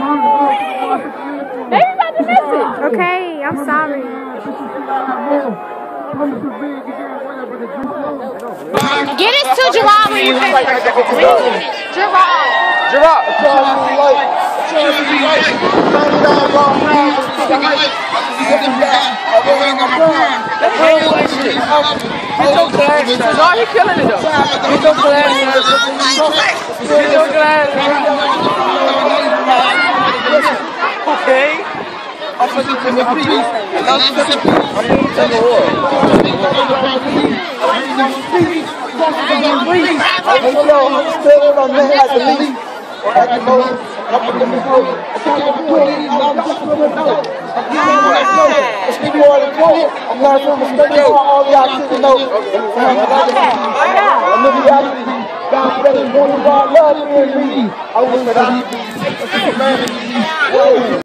Maybe you got the message. Okay, I'm sorry. Get us to Gerard when you finish. Gerard. Gerard. Get your glass. No, he killing it though. Get your glass. Get your glass. Okay. I'm going to take a piece. I'm going to take a war. I'm